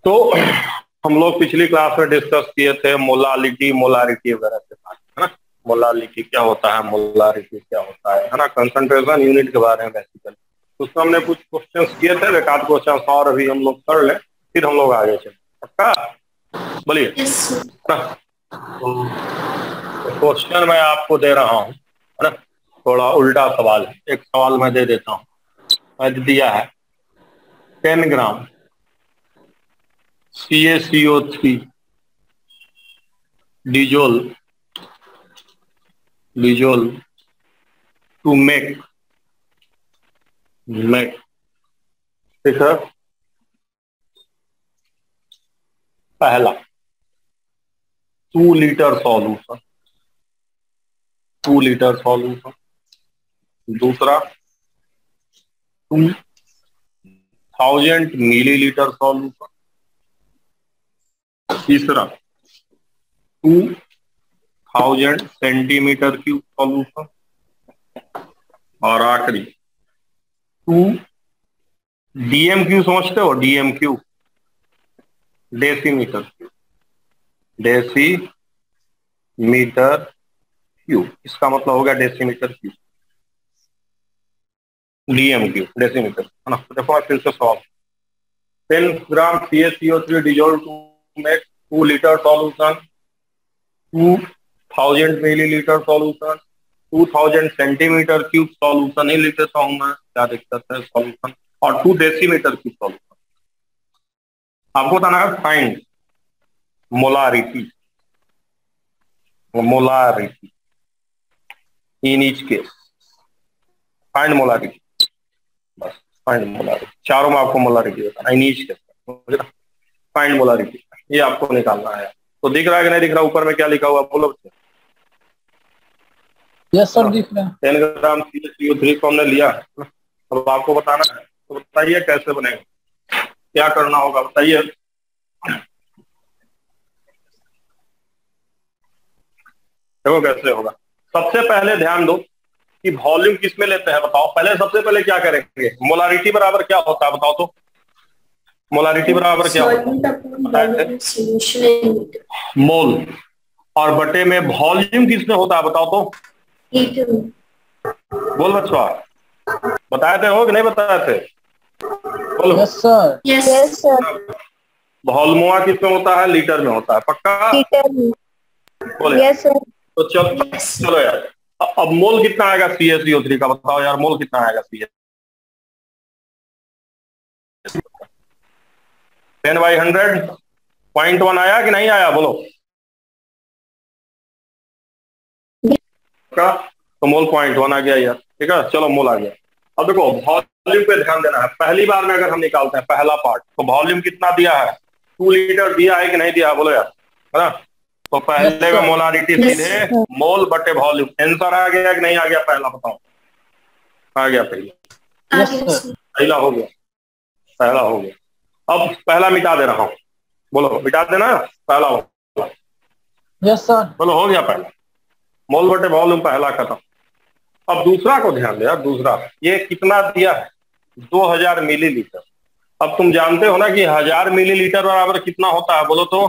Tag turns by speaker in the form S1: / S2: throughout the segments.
S1: तो हम लोग पिछली क्लास में डिस्कस किए थे मोलालिटी मोलारिटी वगैरह के बारे में, है ना। मोलालिटी क्या होता है, मोलारिटी क्या होता है ना, कंसंट्रेशन यूनिट के बारे में बेसिकली। उसमें हमने कुछ क्वेश्चंस किए थे, एक आध क्वेश्चन और अभी हम लोग कर ले, फिर हम लोग आगे चले। पक्का? बोलिए। क्वेश्चन मैं आपको दे रहा हूँ, है ना। थोड़ा उल्टा सवाल है, एक सवाल मैं दे देता हूँ। मैंने दिया है 10 gram CaCO3 dissolve to make ठीक है। पहला 2 लीटर सॉल्यूशन, 2 लीटर सॉल्यूशन। दूसरा 2000 मिलीलीटर सॉल्यूशन। तीसरा 2000 सेंटीमीटर क्यूब सॉल्यूशन। और आखिरी 2 DMQ। समझते हो DMQ? Decimetre cube, decimetre cube. इसका मतलब हो गया डेसीमीटर क्यूब, DMQ डेसीमीटर, है ना। देखो फिर से solve. 10 gram CaCO3 dissolved to make 2 liter solution, 2000 millilitre solution, 2000 centimetre cube solution ही लिख देता हूं मैं, क्या दिक्कत है सॉल्यूशन, और 2 डेसीमीटर क्यूब सॉल्यूशन। आपको बताना है find molarity, molarity in each case. Find molarity, बस फाइंड मोलारिटी। चारों में आपको मोलारिटी बताना in each case, find molarity, ये आपको निकालना है। तो दिख रहा है कि नहीं दिख रहा? ऊपर में क्या लिखा हुआ बोलो बच्चे?
S2: यस सर दिख रहा है।
S1: 10 ग्राम CaCO3 को हमने लिया है, अब आपको बताना है। तो बताइए कैसे बनेगा, क्या करना होगा बताइए। देखो कैसे होगा। सबसे पहले ध्यान दो कि वॉल्यूम किस में लेते हैं, बताओ। पहले सबसे पहले क्या करेंगे, मोलारिटी बराबर क्या होता है बताओ तो। मोलारिटी बराबर क्या होता है? मोल और बटे में वॉल्यूम किसमें होता है बताओ तो। बोल बच्चों, बताए थे हो कि नहीं बताए थे? बोलो।
S2: Yes sir.
S3: Yes sir.
S1: Volume किसमें होता है? लीटर में होता है। पक्का?
S3: लीटर में।
S1: बोले।
S3: Yes sir.
S1: तो चलो यार, अब मोल कितना आएगा CaCO3 का बताओ यार, मोल कितना आएगा CaCO3? 10/100 0.1 आया कि नहीं आया बोलो का? तो मोल 0.1 आ गया यार, ठीक है। चलो मोल आ गया। अब देखो वॉल्यूम पे ध्यान देना है। पहली बार में अगर हम निकालते हैं पहला पार्ट, तो वॉल्यूम कितना दिया है? 2 लीटर दिया है कि नहीं दिया बोलो यार, है ना। तो पहले में मोलारिटी सीधे मोल बटे वॉल्यूम। आंसर आ गया कि नहीं आ गया? पहला बताओ। आ गया पहला, पहला हो गया, पहला हो गया। अब पहला मिटा दे रहा हूं, बोलो मिटा देना पहला हो।
S2: Yes sir.
S1: बोलो हो गया पहला, मोल बटे वॉल्यूम पहला खत्म। अब दूसरा को ध्यान दे यार। दूसरा ये कितना दिया है? 2000 मिलीलीटर। अब तुम जानते हो ना कि 1000 मिलीलीटर बराबर कितना होता है बोलो तो।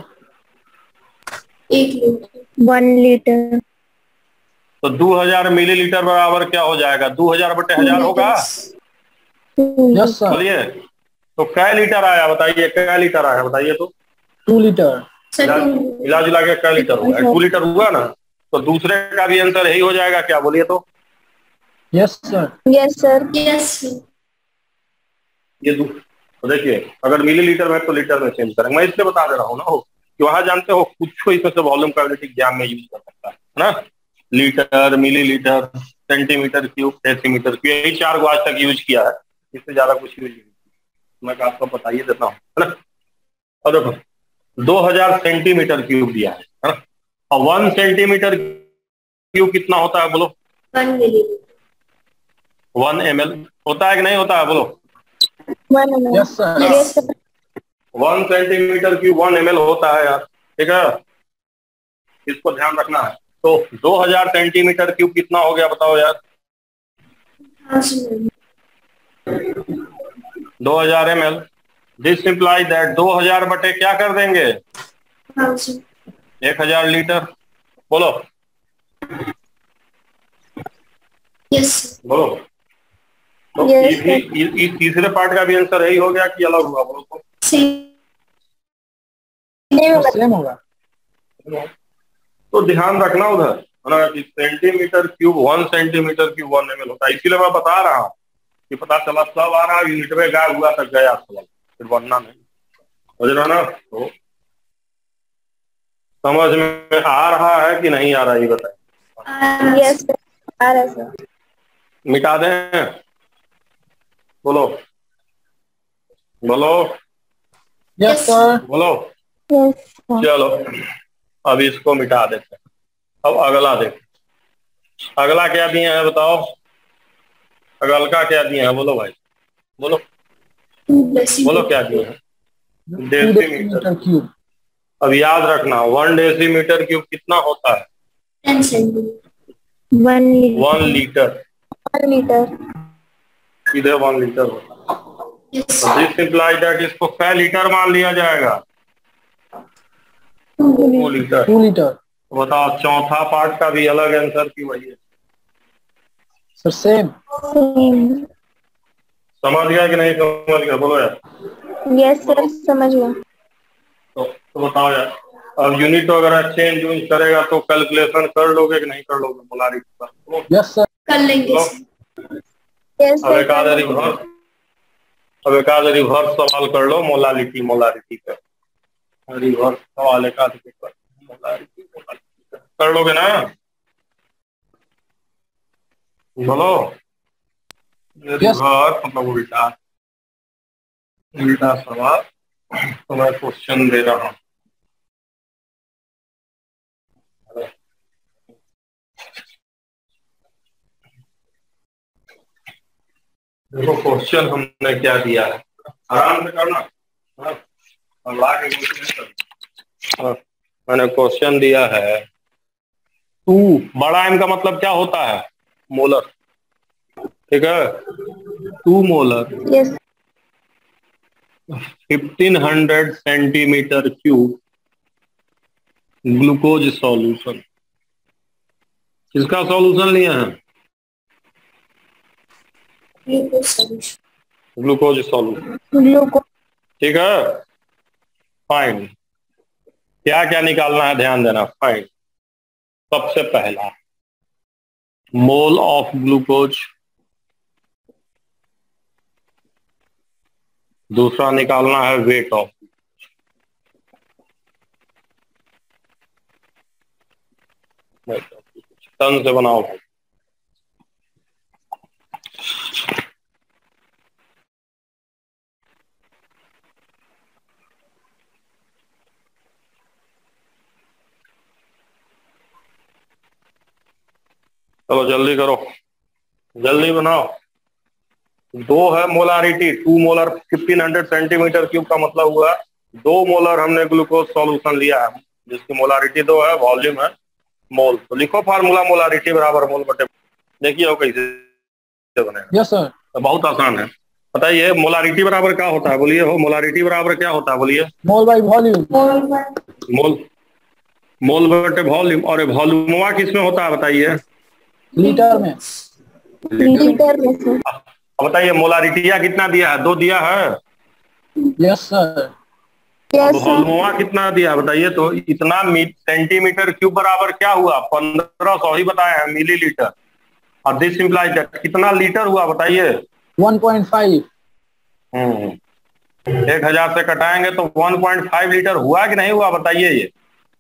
S3: 1 लीटर।
S1: तो 2000 मिलीलीटर बराबर क्या हो जाएगा? 2000 बटे 1000 होगा।
S2: Yes sir.
S1: बोलिए। तो कै लीटर आया बताइए, कै लीटर आया बताइए तो।
S2: 2 लीटर।
S1: मिला जुला के कै लीटर हुआ? 2 लीटर हुआ ना। तो दूसरे का भी आंसर यही हो जाएगा क्या? बोलिए तो।
S2: Yes sir.
S3: Yes sir. Yes.
S1: ये तो देखिए, अगर मिलीलीटर में तो लीटर में चेंज करेंगे। मैं इसलिए बता दे रहा हूँ ना हो कि वहां जानते हो कुछ को इसमें से वॉल्यूम क्वालिटी एग्जाम में यूज कर सकता है ना। Litre, millilitre, centimetre cube, decimetre cube, यही 4 को आज तक यूज किया है। इससे ज्यादा कुछ यूज नहीं। मैं आपको बताइए देता हूँ, है ना। अब देखो 2000 सेंटीमीटर क्यूब दिया है ना। और 1 सेंटीमीटर क्यूब कितना होता है बोलो? 1 ml होता है कि नहीं होता है बोलो?
S2: Yes sir.
S1: 1 centimetre cube 1 ml होता है यार, ठीक है। इसको ध्यान रखना है। तो 2000 सेंटीमीटर क्यूब कितना हो गया बताओ यार? 2000 ml। दिस इम्प्लाई दैट 2000 बटे क्या कर देंगे 1000 लीटर। बोलो बोलो। तो
S3: Yes,
S1: ये भी इस तीसरे पार्ट का भी आंसर यही हो गया कि अलग हुआ? बोलो तो
S2: सेम होगा।
S1: तो ध्यान रखना उधर है ना कि centimetre cube 1 centimetre cube 1 ml होता है। इसीलिए मैं बता रहा हूँ कि पता चला सब आ रहा यूनिट में गायब हुआ तक गया सवाल, फिर बनना नहीं। समझ रहा ना? तो समझ में आ रहा है कि नहीं आ रहा, ये बताए।
S3: yes, sir. आ रहा सर।
S1: मिटा दें? बोलो बोलो
S2: यस सर।
S1: बोलो।
S3: Yes, sir.
S1: चलो अब इसको मिटा देते हैं। अब अगला देखो, अगला क्या दिया है बताओ? अगल का क्या दिया है? बोलो भाई बोलो बोलो क्या दिया है?
S2: 2
S1: डेसीमीटर
S2: क्यूब।
S1: अब याद रखना 1 डेसीमीटर क्यूब कितना होता है?
S3: 1 लीटर।
S1: 1 लीटर।
S3: 1 लीटर।
S1: सीधे 1 लीटर होता है। तो दिस इम्प्लाई दैट इसको क्या लीटर मान लिया जाएगा? 2 लीटर।
S2: 2 लीटर।
S1: तो बताओ चौथा पार्ट का भी अलग आंसर की वही है?
S2: Sir same.
S1: समझ गया कि नहीं समझ गया? बोलो यार।
S3: यस सर, समझ गया।
S1: तो बताओ यार, अब यूनिट अगर चेंज यूज करेगा तो कैलकुलेशन कर लोगे कि नहीं कर लोगे मोलारिटी का?
S2: यस सर
S3: कर लेंगे। यस
S1: अब
S3: सर,
S1: एक आधा रिवर्स, अब एक आधा रिवर्स सवाल कर लो मोलारिटी पे। रिवर्स सवाल एक आध मोलारिटी कर लोगे ना? बोलो। रिवर्स मतलब उल्टा उल्टा सवाल तो मैं क्वेश्चन दे रहा हूँ। देखो क्वेश्चन हमने क्या दिया है, आराम से करना। हाँ, मैंने क्वेश्चन दिया है 2 बड़ा एम का मतलब क्या होता है? मोलर। ठीक है, 2 molar
S3: yes
S1: 1500 centimetre cube glucose solution. किसका सॉल्यूशन लिया है? Glucose solution. ठीक है, फाइन। क्या क्या निकालना है ध्यान देना। फाइन, सबसे पहला मोल ऑफ ग्लूकोज, दूसरा निकालना है वेट ऑफ, टन से बनाओ भाई। चलो जल्दी करो, जल्दी बनाओ। 2 है मोलारिटी, 2 मोलर 1500 सेंटीमीटर क्यूब का मतलब हुआ 2 मोलर हमने ग्लूकोज सॉल्यूशन लिया है, जिसकी मोलारिटी 2 है, वॉल्यूम है मोल। तो लिखो फार्मूला मोलारिटी बराबर मोल बटे। देखिए हो कैसे बनेगा।
S2: Yes sir.
S1: तो बहुत आसान है, बताइए मोलारिटी बराबर क्या होता है? बोलिए हो, मोलारिटी बराबर क्या होता है? बोलिए।
S2: मोल बाई वॉल्यूम।
S1: मोल मोल बटे वॉल्यूम। और वॉल्यूम किस में होता है बताइए?
S2: लीटर में।
S3: लीटर में।
S1: बताइए मोलारिटिया कितना दिया है? 2 दिया है।
S2: Yes sir.
S1: वॉल्यूम कितना दिया बताइए? तो इतना सेंटीमीटर क्यूब बराबर क्या हुआ? 1500 ही बताया है मिलीलीटर। और दिस इम्प्लाइज दैट कितना लीटर हुआ बताइए?
S2: 1.5।
S1: 1000 से कटाएंगे तो 1.5 लीटर हुआ कि नहीं हुआ बताइए? ये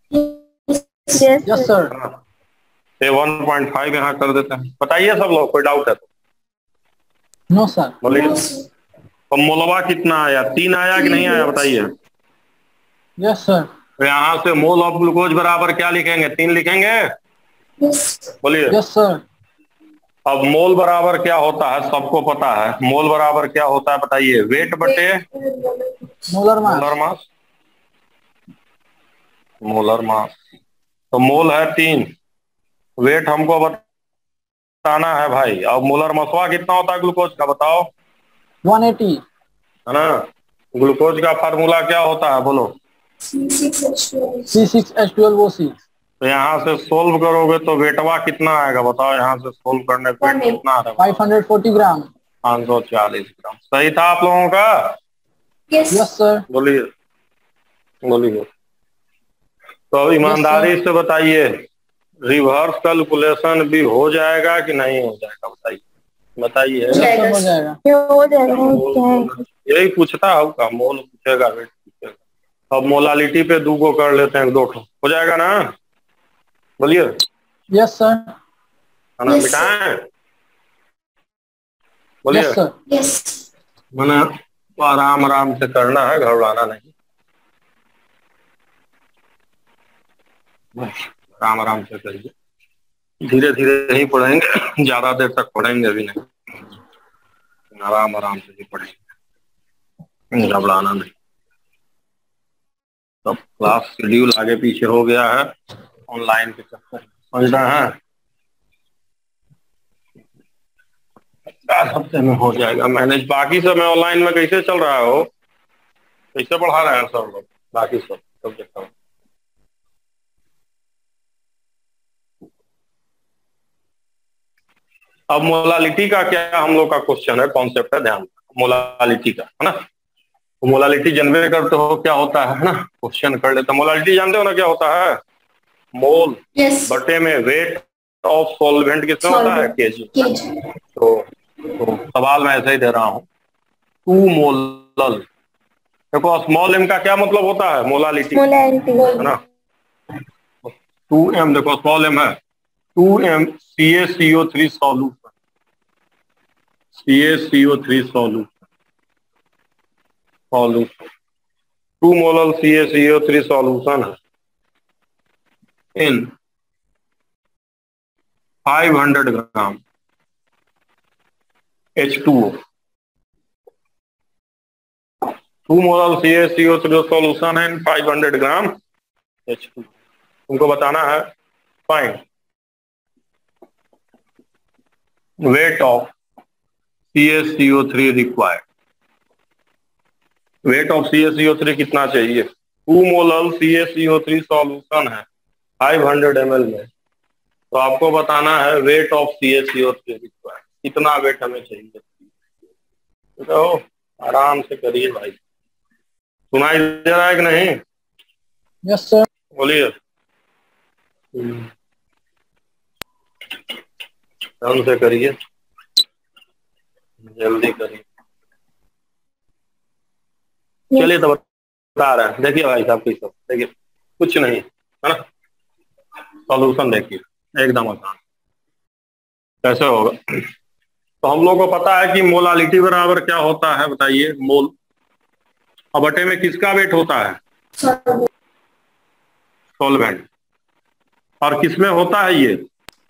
S2: यस सर।
S1: 1.5 यहाँ कर देते हैं। बताइए सब लोग, कोई डाउट है तो?
S2: No sir.
S1: बोलिए। तो मोलवा कितना आया? 3 आया कि नहीं आया बताइए?
S2: Yes sir.
S1: तो यहाँ से मोल ऑफ ग्लूकोज बराबर क्या लिखेंगे? 3 लिखेंगे। बोलिए।
S2: Yes sir.
S1: अब मोल बराबर क्या होता है सबको पता है। मोल बराबर क्या होता है बताइए? वेट बटे
S2: molar mass.
S1: Molar mass. Molar mass तो मोल है 3, वेट हमको बताना है भाई। अब मोलर मसवा कितना होता है ग्लूकोज का बताओ?
S2: 180।
S1: है ना? ग्लूकोज का फार्मूला क्या होता है बोलो?
S2: C6H12O6।
S1: तो यहाँ से सोल्व करोगे तो वेटवा कितना आएगा बताओ? यहाँ से सोल्व करने पे वेट कितना आ रहा है?
S2: 540 ग्राम।
S1: 540 ग्राम। सही था आप लोगों का?
S2: Yes sir.
S1: बोलिए बोलिए। तो अब ईमानदारी से बताइए, रिवर्स कैलकुलेशन भी हो जाएगा कि नहीं हो जाएगा? बताइए बताइए।
S2: हो जाएगा।
S3: हो जाएगा।
S1: यही पूछता होगा, मोल पूछेगा, वेट पूछेगा। अब मोलालिटी पे 2 को कर लेते हैं, 2 हो जाएगा ना? बोलिए।
S2: Yes sir.
S1: है ना? मिटाएं? बोलिए।
S2: Yes sir.
S3: यस।
S1: मैंने आराम आराम से करना है, घबराना नहीं। आराम आराम से करिए, धीरे धीरे ही पढ़ेंगे, ज्यादा देर तक पढ़ेंगे भी नहीं, आराम आराम से ही पढ़ेंगे, घबराना नहीं। तो क्लास शेड्यूल आगे पीछे हो गया है ऑनलाइन के चक्कर, समझ रहे हैं? 4 हफ्ते में हो जाएगा मैनेज। बाकी सब में ऑनलाइन में कैसे चल रहा हो? कैसे पढ़ा रहे हैं सब लोग? बाकी सब सब्जेक्ट अब मोलालिटी का क्या हम लोग का क्वेश्चन है, कॉन्सेप्ट है, ध्यान मोलालिटी का, है ना? तो मोलालिटी जनरेट करते हो क्या होता है ना? क्वेश्चन कर लेते हैं। मोलालिटी जानते हो ना क्या होता है? मोल बटे में वेट ऑफ सॉल्वेंट कितना होता है? केजी। तो सवाल मैं ऐसे ही दे रहा हूँ, 2 मोलल। देखो स्मॉल m का क्या मतलब होता है? मोलालिटी, है ना? 2m, देखो स्मॉल m है 2m CaCO3 solution, CaCO3 solution 2 molal CaCO3 solution है इन 500 ग्राम H2O। 2 मोलल CaCO3 सॉल्यूशन है इन 500 ग्राम H2O। तुमको बताना है find weight of CaCO3 required. Weight of CaCO3 कितना चाहिए? 2 मोलल CaCO3 सॉल्यूशन है 500 ml में, तो आपको बताना है वेट ऑफ CaCO3 रिक्वायर्ड, कितना वेट हमें चाहिए। तो आराम से करिए भाई। सुनाई दे रहा है कि नहीं?
S2: Yes sir.
S1: बोलिए। ध्यान से करिए, जल्दी करिए। चलिए तो बता रहे हैं, देखिए भाई साहब, सब देखिए, कुछ नहीं है ना, सॉल्यूशन देखिए एकदम आसान। कैसे होगा? तो हम लोग को पता है कि मोलालिटी बराबर क्या होता है, बताइए। मोल और बटे में किसका वेट होता है? सॉल्वेंट। और किस में होता है ये?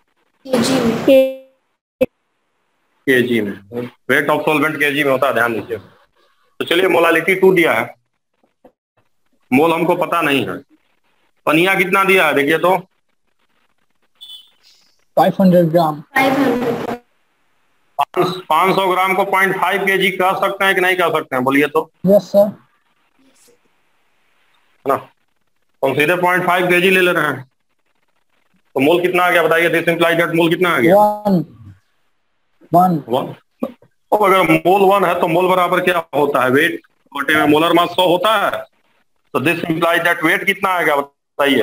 S1: केजी में। वेट ऑफ सॉल्वेंट केजी में होता है, ध्यान दीजिए। तो चलिए मोलालिटी 2 दिया है, मोल हमको पता नहीं है। पनिया कितना दिया है देखिए तो?
S2: 500 ग्राम।
S1: 500 ग्राम को 0.5 kg कह सकते हैं कि नहीं कह सकते हैं? बोलिए तो।
S2: Yes sir.
S1: है ना? तो हम सीधे 0.5 kg ले रहे हैं, तो मोल कितना आ गया बताइए? दिस इंप्लाइज दैट मोल कितना आ गया? 1। और अगर मोल 1 है तो मोल बराबर क्या होता है? वेट बटे में मोलर मास 100 होता है, तो दिस इंप्लाइज दैट वेट कितना आ गया बताइए?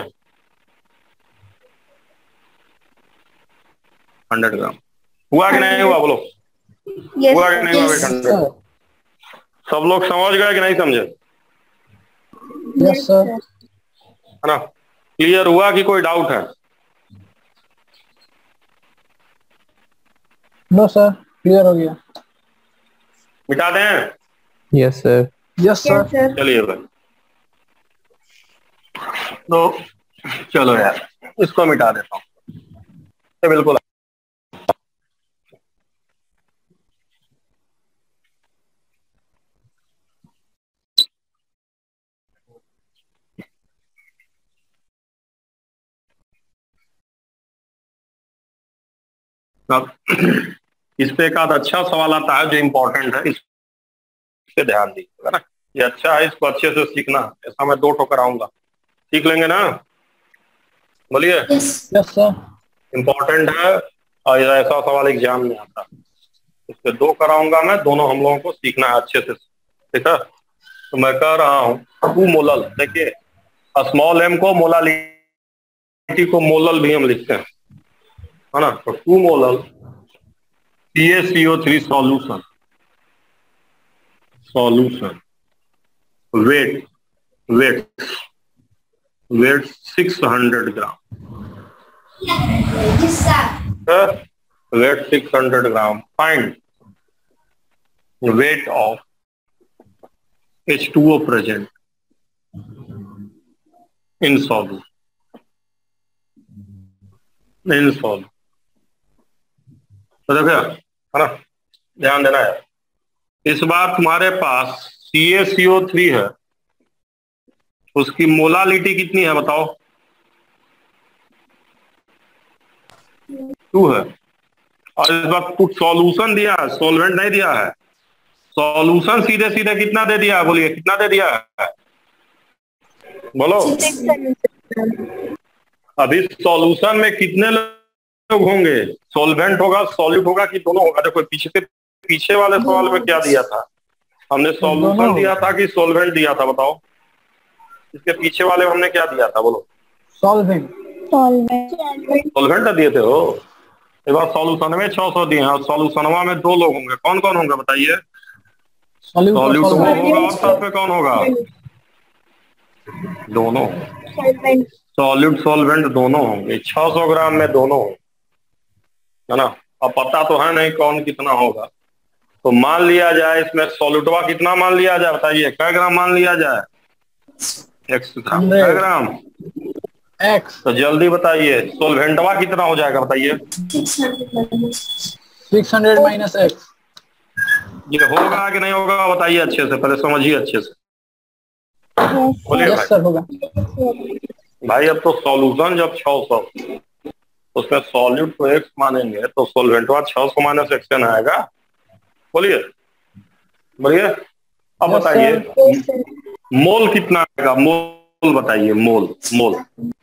S1: 100 ग्राम। हुआ कि नहीं हुआ बोलो? हुआ कि नहीं हुआ वेट 100? सब लोग समझ गए कि नहीं समझे?
S2: Yes sir.
S1: है ना? क्लियर हुआ कि कोई डाउट है?
S2: नो सर, क्लियर हो गया।
S1: मिटा दें?
S4: Yes sir.
S2: Yes sir.
S1: चलिए भाई, तो चलो यार इसको मिटा देता हूँ। बिल्कुल अब इस पे एक आध अच्छा सवाल आता है जो इम्पोर्टेंट है, इस पे ध्यान दीजिएगा ना। ये अच्छा है, इसको अच्छे से सीखना। ऐसा मैं 2 ठो कराऊंगा, सीख लेंगे ना? बोलिए।
S2: Yes sir.
S1: इम्पोर्टेंट है और ऐसा सवाल एग्जाम में आता है। इसके 2 कराऊंगा मैं, दोनों हम लोगों को सीखना है अच्छे से, ठीक है? तो मैं कह रहा हूँ टू मोलल, देखिए स्मॉल एम को मोलालिटी को मोलल भी हम लिखते हैं, है ना? तो two molal CaCO3 solution, weight weight weight 600 gram, weight 600 gram. Find weight of H2O present in solute, तो देखो है ना, ध्यान देना है। इस बार तुम्हारे पास CaCO3 है, उसकी मोलालिटी कितनी है बताओ? 2 है। और इस बार कुछ सॉल्यूशन दिया है, सॉल्वेंट नहीं दिया है। सॉल्यूशन सीधे सीधे कितना दे दिया है? बोलिए कितना दे दिया है, बोलो। अभी सॉल्यूशन में कितने लोग होंगे? सॉल्वेंट होगा, सॉल्यूट होगा कि दोनों होगा? देखो पीछे वाले सवाल में क्या दिया था हमने? सॉल्यूशन दिया था कि सॉल्वेंट दिया था बताओ? इसके पीछे वाले में हमने क्या दिया था, बोलो?
S2: सॉल्वेंट।
S1: सॉल्वेंट दिए थे हो। इस बार सॉल्यूशन में 600 दिए हैं और सॉल्यूशनवा में 2 लोग होंगे। कौन कौन होंगे बताइए? सॉल्यूट होगा और साथ में कौन होगा? दोनों। सॉल्यूट सॉल्वेंट दोनों होंगे। 600 ग्राम में दोनों होंगे, है ना? अब पता तो है नहीं कौन कितना होगा, तो मान लिया जाए इसमें सॉल्यूटवा कितना मान लिया जाए बताइए? कै ग्राम मान लिया जाए? x ग्राम। कै ग्राम?
S2: x।
S1: तो जल्दी बताइए सॉल्वेंटवा कितना हो जाएगा बताइए?
S2: 600 माइनस x।
S1: ये होगा कि नहीं होगा बताइए? अच्छे से पहले समझिए अच्छे से, बोलिए
S2: यस सर होगा।
S1: भाई। अब तो सॉल्यूशन जब 600, उसमें सॉल्यूट को x मानेंगे तो सॉल्वेंटवा 600 माइनस x न आएगा। बोलिए बोलिए। अब बताइए मोल कितना आएगा? मोल बताइए, मोल मोल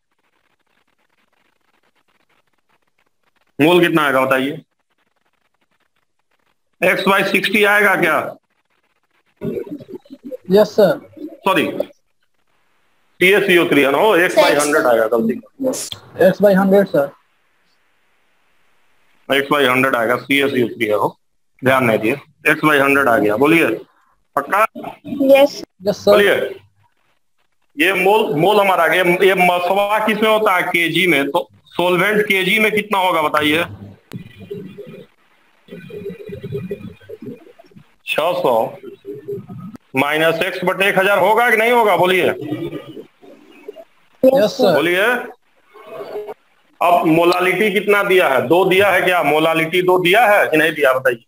S1: मोल कितना आएगा बताइए? x/60 आएगा क्या?
S2: Yes sir.
S1: सॉरी, CaCO3 है ना, x/100 आएगा गलती का।
S2: x/100 sir.
S1: x/100 आएगा, CaCO3 है हो, ध्यान नहीं दिए। x/100 आ गया, बोलिए पक्का?
S3: Yes
S2: yes sir.
S1: बोलिए। ये मोल हमारा आ गया। ये मसवा किसमें होता है? केजी में। तो सोलवेंट केजी में कितना होगा बताइए? 600 माइनस x/1000 होगा कि नहीं होगा? बोलिए
S2: यस सर।
S1: बोलिए। अब मोलालिटी कितना दिया है? 2 दिया है क्या? मोलालिटी 2 दिया है कि नहीं दिया बताइए?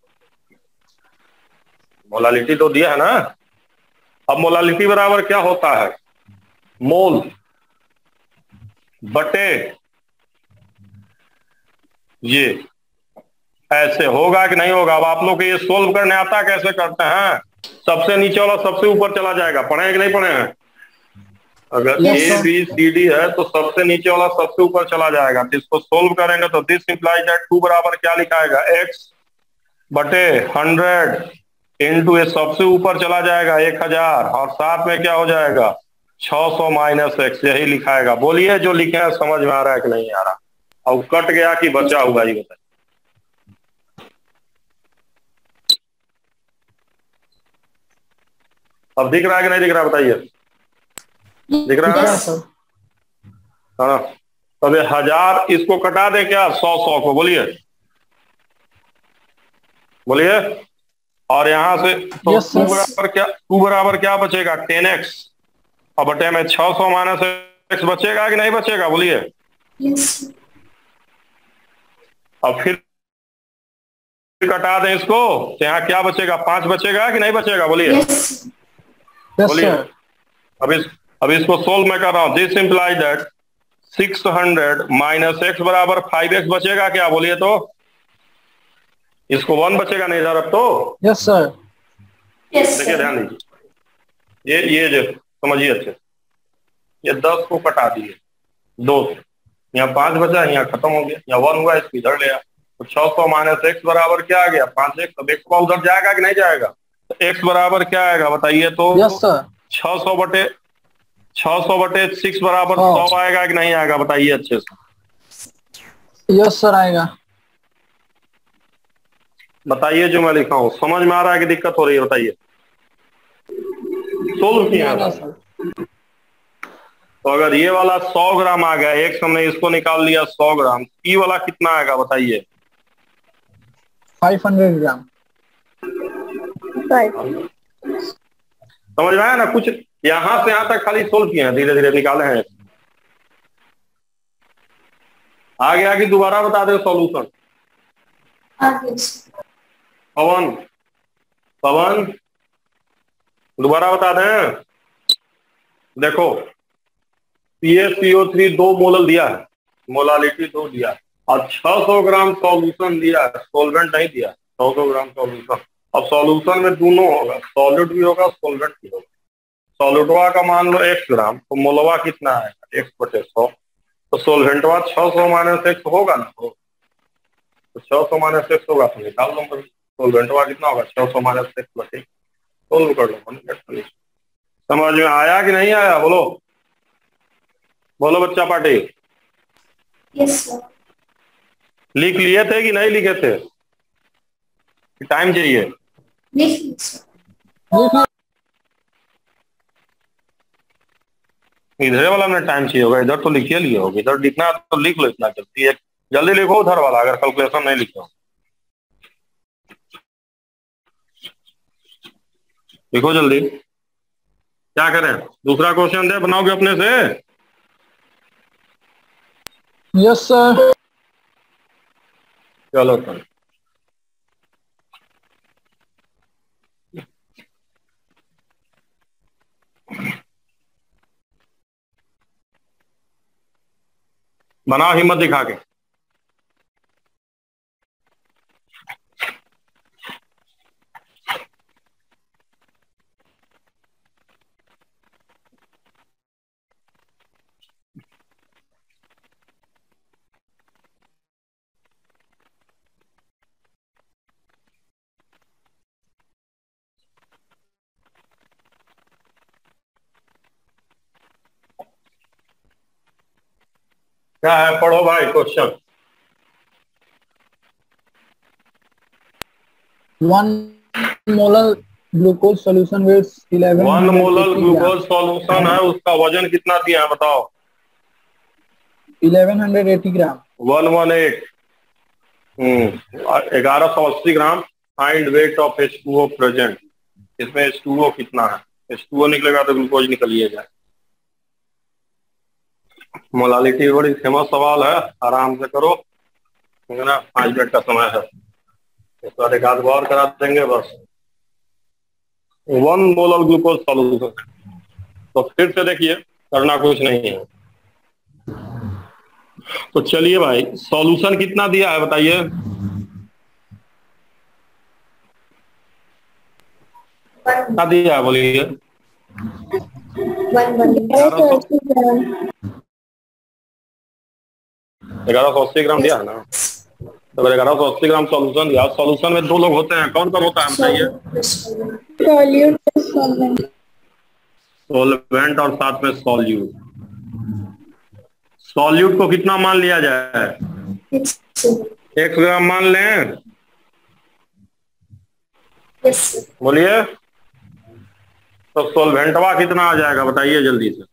S1: मोलालिटी 2 दिया है ना। अब मोलालिटी बराबर क्या होता है? मोल बटे ये। ऐसे होगा कि नहीं होगा? अब आप लोग को ये सोल्व करने आता है? कैसे करते हैं? सबसे नीचे वाला सबसे ऊपर चला जाएगा। पढ़े हैं कि नहीं पढ़े हैं? अगर ABCD है तो सबसे नीचे वाला सबसे ऊपर चला जाएगा। तो इसको सोल्व करेंगे तो दिस इंप्लाइज दैट 2 बराबर क्या लिखाएगा? x/100 इंटू ये सबसे ऊपर चला जाएगा 1000 और साथ में क्या हो जाएगा? 600 माइनस x, यही लिखाएगा। बोलिए जो लिखे हैं समझ में आ रहा है कि नहीं आ रहा? और कट गया कि बचा हुआ ये बताइए? अब दिख रहा है कि नहीं दिख रहा बताइए? दिख रहा है? हाँ। अब 1000 इसको कटा दे क्या? 100 को, बोलिए बोलिए। और यहां से तो टू बराबर क्या बचेगा? 10x और बटे में 600 माइनस x बचेगा कि नहीं बचेगा? बोलिए। अब फिर कटा दें इसको तो यहाँ क्या बचेगा? 5 बचेगा कि नहीं बचेगा? बोलिए बोलिए। अब इसको सोल्व मैं कर रहा हूं। This imply that 600 minus x बराबर 5x बचेगा क्या? बोलिए तो। इसको 1 बचेगा नहीं इधर अब तो।
S2: Yes sir.
S1: देखिए ध्यान दीजिए, ये जो समझिए अच्छे से, ये 10 को कटा दिए 2 से, यहाँ 5 बचा, यहाँ खत्म हो गया, यहाँ 1 हुआ, इसको इधर ले आया, तो 600 माइनस एक्स बराबर क्या आ गया 5x। अब एक्स उधर जाएगा कि नहीं जाएगा, तो एक्स बराबर क्या आएगा बताइए तो।
S2: Yes sir.
S1: 600 बटे 6 बराबर 100 आएगा कि नहीं आएगा बताइए अच्छे से।
S2: यस सर आएगा। बताइए
S1: जो मैं लिखा हूँ समझ में आ रहा है कि दिक्कत हो रही है, बताइए। सोल्व किया था। तो अगर ये वाला 100 ग्राम आ गया, एक हमने इसको निकाल लिया 100 ग्राम, ई वाला कितना आएगा बताइए।
S2: 500 ग्राम।
S1: समझ में आया ना, कुछ यहां से यहां तक खाली सोल्व किए हैं, धीरे धीरे निकाले हैं। आगे आगे दोबारा बता दे सॉल्यूशन। पवन पवन दोबारा बता दें। देखो PaCO3 2 मोलल दिया है, मोलालिटी 2 दिया है, और 600 ग्राम सॉल्यूशन दिया है, सोलवेंट नहीं दिया, 600 ग्राम सॉल्यूशन। अब सॉल्यूशन में दोनों होगा, सॉलिड भी होगा सोलवेंट भी होगा। सॉलिडवा का मान लो x ग्राम, तो मोलवा कितना है x बटे 100, तो सोलवेंटवा 600 माइनस x होगा ना, हो तो 600 माइनस x होगा, तो निकाल लो सोलवेंटवा कितना होगा 600 माइनस x बटे, सोल्व कर लो। समझ में आया कि नहीं आया, बोलो बोलो बच्चा पार्टी।
S3: Yes sir.
S1: लिख लिए थे कि नहीं लिखे थे, टाइम चाहिए। इधर वाला में टाइम चाहिए होगा, इधर तो लिखिए लिए होगा, इधर लिखना तो लिख लो, इतना जल्दी जल्दी लिखो उधर वाला, अगर कैलकुलेशन नहीं लिखो लिखो जल्दी। क्या करें, दूसरा क्वेश्चन दे, बनाओगे अपने से।
S2: Yes sir.
S1: चलो तो बनाओ हिम्मत दिखा के। क्या है, पढ़ो भाई question.
S2: 1 molar glucose solution weighs
S1: 1 molar glucose solution है, उसका वजन कितना दिया है बताओ।
S2: 1180 gram.
S1: 118 1180 gram. Find weight of H2O present. इसमें H2O कितना है, H2O निकलेगा तो ग्लूकोज निकलिएगा। मोलालिटी बड़ी फेमस सवाल है, आराम से करो, है ना, 5 मिनट का समय है, इसके बाद एक आध बार करा देंगे बस। 1 मोलर ग्लूकोज सॉल्यूशन, तो फिर से देखिए, करना कुछ नहीं है। तो चलिए भाई, सॉल्यूशन कितना दिया है बताइए। क्या दिया है बोलिए। 1180 ग्राम दिया है ना, तो 1180 ग्राम सॉल्यूशन दिया। सॉल्यूशन में 2 लोग होते हैं, कौन कौन होता है बताइए। सोलवेंट और साथ में सॉल्यूट। सॉल्यूट को कितना मान लिया जाए, 1 ग्राम मान लें। बोलिए, तो सोलवेंटवा कितना आ जाएगा बताइए जल्दी से।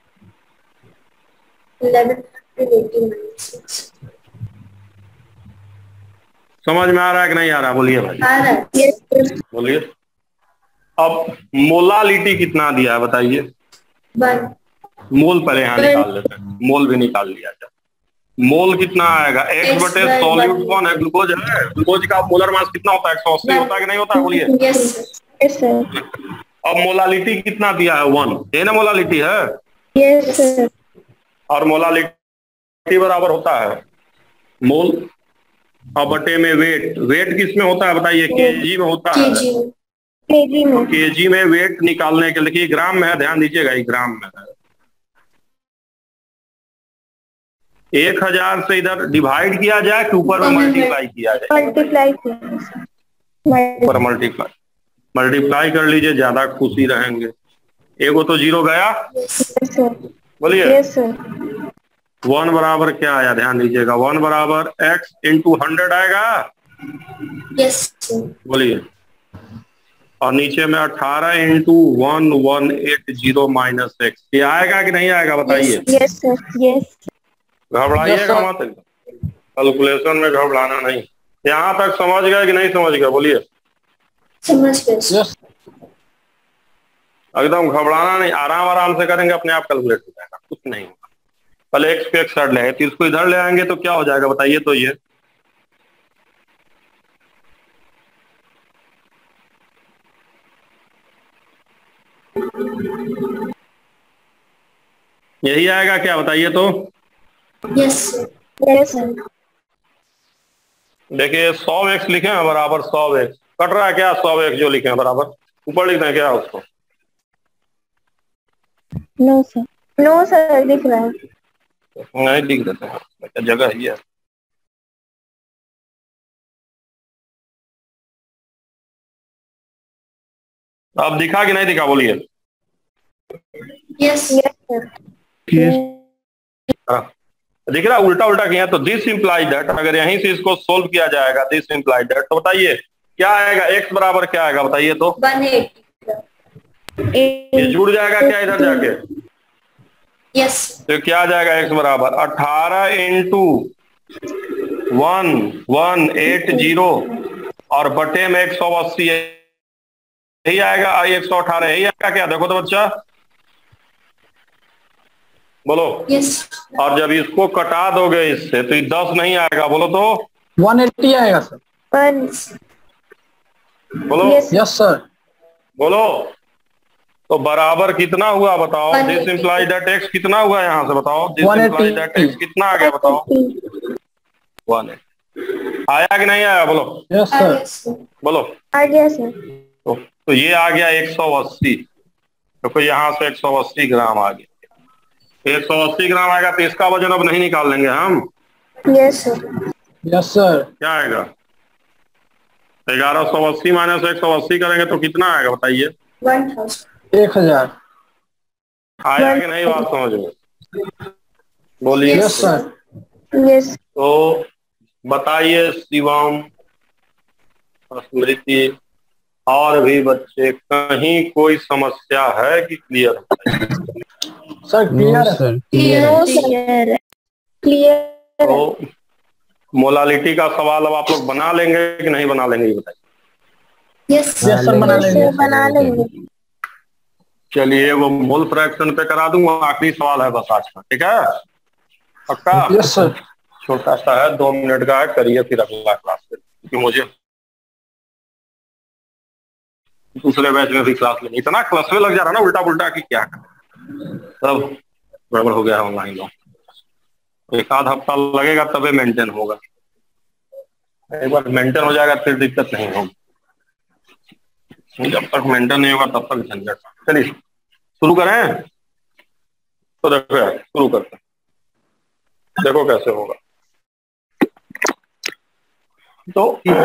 S3: 1180
S1: समझ में आ रहा है कि नहीं आ रहा, बोलिए भाई।
S3: आ रहा है।
S1: बोलिए। अब मोलालिटी कितना दिया है बताइए। मोल पहले यहाँ निकाल लेते हैं, मोल भी निकाल लिया जाए। मोल कितना आएगा, x बटे सॉल्यूट कौन है, ग्लूकोज है। ग्लूकोज का मोलर मास कितना होता है, 180 होता है कि नहीं होता है, बोलिए।
S3: Yes sir.
S1: अब मोलालिटी कितना दिया है, 1, ये ना मोलालिटी है।
S3: Yes sir.
S1: और मोलालिटी बराबर होता है मोल और बटे में वेट। वेट किस में होता है बताइए, केजी में होता है।
S3: केजी में।
S1: केजी में वेट निकालने के लिए, ग्राम में है, ध्यान दीजिएगा, ये ग्राम में है। 1000 से इधर डिवाइड किया जाए कि ऊपर में मल्टीप्लाई किया जाए?
S3: मल्टीप्लाई
S1: ऊपर मल्टीप्लाई कर लीजिए, ज्यादा खुशी रहेंगे। एगो तो जीरो गया, बोलिए।
S3: Yes sir.
S1: 1 बराबर क्या आया, ध्यान दीजिएगा, 1 बराबर x इंटू 100 आएगा,
S3: यस सर।
S1: बोलिए। और नीचे में 18 इंटू 1180 माइनस एक्स, ये आएगा कि नहीं आएगा बताइए?
S3: Yes sir. यस।
S1: घबराइएगा मत, कैलकुलेशन में घबराना नहीं। यहाँ तक समझ गए कि नहीं समझ गए, बोलिए।
S3: समझ गए।
S1: एकदम घबराना नहीं, आराम आराम से करेंगे, अपने आप कैलकुलेट हो जाएगा, कुछ नहीं होगा। पहले एक्स पे एक्स साइड ले आए, तो इसको इधर ले आएंगे तो क्या हो जाएगा बताइए? तो ये यही आएगा क्या बताइए? तो
S3: यस यस सर।
S1: देखिए 100x लिखे हैं बराबर 100x, कट रहा है क्या? 100x जो लिखे हैं बराबर ऊपर लिखना है क्या उसको?
S3: No sir. नो सर, दिख रहा है।
S1: नहीं लिख देते हैं, जगह ही है। अब दिखा कि नहीं दिखा, बोलिए।
S3: Yes yes sir.
S1: दिख रहा, उल्टा उल्टा किया तो दिस इम्प्लाई दैट, अगर यहीं से इसको सोल्व किया जाएगा, दिस इम्प्लाई दैट, तो बताइए क्या आएगा? x बराबर क्या आएगा बताइए? तो
S3: 180।
S1: ये जुड़ जाएगा क्या इधर जाके?
S3: यस।
S1: तो क्या आ जाएगा? x बराबर 18 इंटू 1180 और बटे में 180, यही आएगा। 118 यही आएगा क्या? देखो तो बच्चा, बोलो।
S3: यस।
S1: और जब इसको कटा दोगे इससे तो ये 10 नहीं आएगा, बोलो तो।
S2: 180 आएगा सर।
S1: बोलो।
S2: Yes sir.
S1: बोलो। तो बराबर कितना हुआ बताओ? दिस इम्प्लाई दैट एक्स कितना हुआ यहाँ से बताओ? दिस इम्प्लाई दैट एक्स कितना आ गया बताओ? 180 आया कि नहीं आया? बोलो।
S2: Yes sir.
S1: बोलो।
S3: आ गया सर।
S1: तो ये आ गया 180, तो यहाँ से 180 ग्राम आ गया। 180 ग्राम आएगा, तो इसका वजन अब नहीं निकाल लेंगे हम?
S3: Yes sir.
S2: Yes sir.
S1: क्या आएगा? 1180 माइनस 180 करेंगे तो कितना आएगा बताइए?
S2: 1000
S1: आया कि नहीं बात समझ में? बोलिए।
S2: Yes sir.
S3: यस।
S1: तो बताइए शिवम, स्मृति और भी बच्चे, कहीं कोई समस्या है कि क्लियर?
S2: सर क्लियर है सर।
S3: Clear clear.
S1: तो मोलालिटी का सवाल अब आप लोग बना लेंगे कि नहीं बना लेंगे, ये बताइए।
S3: यस सर, बना लेंगे।
S1: चलिए वो मोल फ्रैक्शन पे करा दूंगा, आखिरी सवाल है बस आज का, ठीक है? पक्का?
S2: Yes sir.
S1: छोटा सा है, 2 मिनट का है, करिए फिर अगला क्लास में, क्योंकि मुझे दूसरे बैच में भी क्लास लेनी। इतना क्लास में लग जा रहा ना उल्टा पुल्टा की क्या करें, सब गड़बड़ हो गया है ऑनलाइन में। एक आध हफ्ता लगेगा तबे मेंटेन होगा, एक बार मेंटेन हो जाएगा फिर दिक्कत नहीं होगी। जब तक मेंटेन नहीं होगा तब तक झंझट। चलिए शुरू करें। तो देखो यार, शुरू करते हैं, देखो कैसे होगा। तो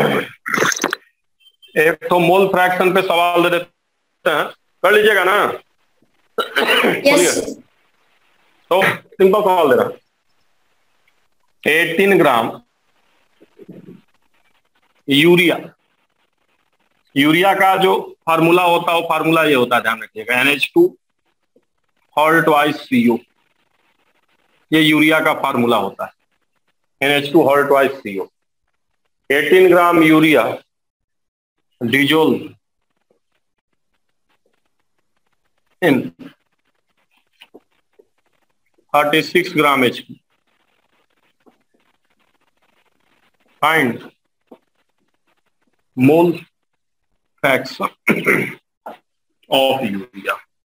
S1: एक तो मोल फ्रैक्शन पे सवाल दे देते हैं, कर लीजिएगा ना?
S3: यस।
S1: तो सिंपल सवाल दे रहा, 18 ग्राम यूरिया, यूरिया का जो फार्मूला होता है वो फार्मूला ये होता है, ध्यान रखिएगा, NH2 होल ट्वाइस CO, ये यूरिया का फार्मूला होता है, NH2 whole twice CO। 18 gram urea dissolve in 36 gram HP, find mole fraction of urea,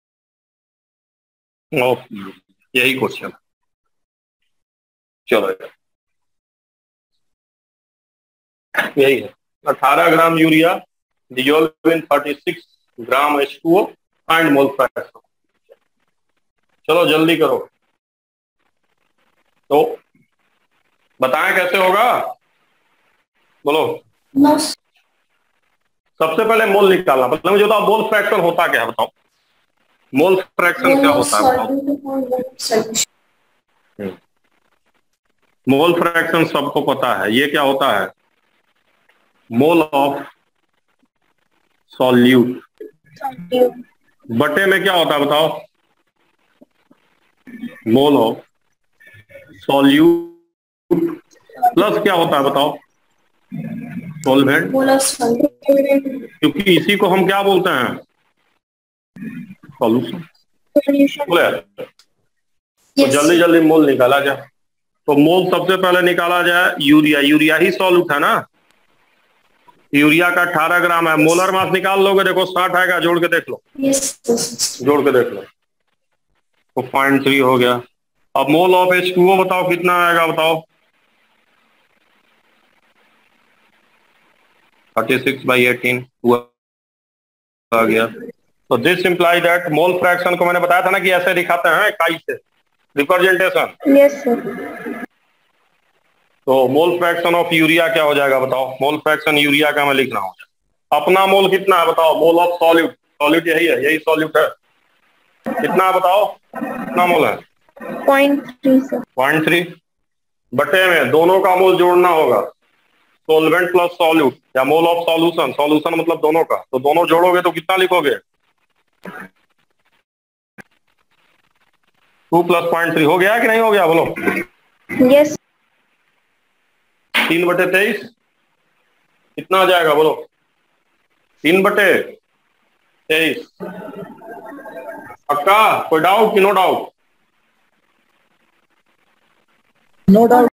S1: of urea, यही क्वेश्चन। चलो यही है, 18 gram urea dissolved in 36 gram H2O, find mole fraction. चलो जल्दी करो, तो बताएं कैसे होगा, बोलो। सबसे पहले मोल निकालना, मतलब मुझे बताओ मोल फ्रैक्शन होता क्या है, बताओ मोल फ्रैक्शन क्या होता है, बताओ। मोल फ्रैक्शन सबको पता है, ये क्या होता है, मोल ऑफ सॉल्यूट बटे में क्या होता है बताओ, मोल ऑफ सॉल्यूट प्लस क्या होता है बताओ, सॉल्वेंट, क्योंकि इसी को हम क्या बोलते हैं, सॉल्यूशन। बोले तो जल्दी जल्दी मोल निकाला जाए। तो मोल सबसे पहले निकाला जाए यूरिया, यूरिया ही सॉल्यूट है ना, यूरिया का 18 ग्राम है, मोलर मास निकाल लोगे, देखो 60 आएगा, जोड़ के देख लो, जोड़ के देख लो, तो 0.3 हो गया। अब मोल ऑफ H2O बताओ कितना आएगा, बताओ 36/18 हुआ आ गया। तो this imply that mole fraction को मैंने बताया था ना कि ऐसे दिखाते हैं इकाई से, रिप्रेजेंटेशन।
S3: Yes sir.
S1: तो मोल फ्रैक्शन ऑफ यूरिया क्या हो जाएगा बताओ, मोल फ्रैक्शन यूरिया का मैं लिख रहा हूं, अपना मोल कितना है बताओ, मोल ऑफ सॉल्यूट, सॉल्यूट यही है, यही सॉल्यूट है, कितना है बताओ, कितना मोल है,
S3: 0.3 सर।
S1: 0.3 बटे में दोनों का मोल जोड़ना होगा, सोलवेंट प्लस सॉल्यूट या मोल ऑफ सॉल्यूशन, सॉल्यूशन मतलब दोनों का, तो दोनों जोड़ोगे तो कितना लिखोगे, 2 + 0.3 हो गया कि नहीं हो गया, बोलो।
S3: यस।
S1: 3/23 कितना आ जाएगा, बोलो 3/23। पक्का, कोई डाउट कि नो डाउट?
S2: No doubt.